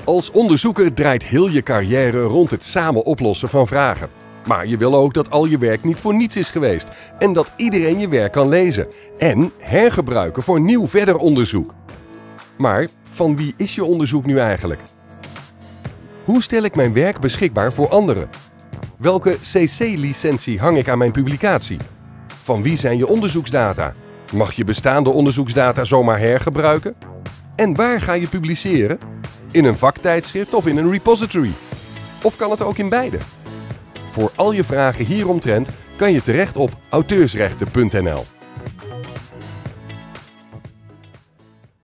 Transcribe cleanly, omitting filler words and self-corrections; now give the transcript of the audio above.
Als onderzoeker draait heel je carrière rond het samen oplossen van vragen. Maar je wil ook dat al je werk niet voor niets is geweest en dat iedereen je werk kan lezen en hergebruiken voor nieuw verder onderzoek. Maar van wie is je onderzoek nu eigenlijk? Hoe stel ik mijn werk beschikbaar voor anderen? Welke CC-licentie hang ik aan mijn publicatie? Van wie zijn je onderzoeksdata? Mag je bestaande onderzoeksdata zomaar hergebruiken? En waar ga je publiceren? In een vaktijdschrift of in een repository? Of kan het ook in beide? Voor al je vragen hieromtrent kan je terecht op auteursrechten.nl.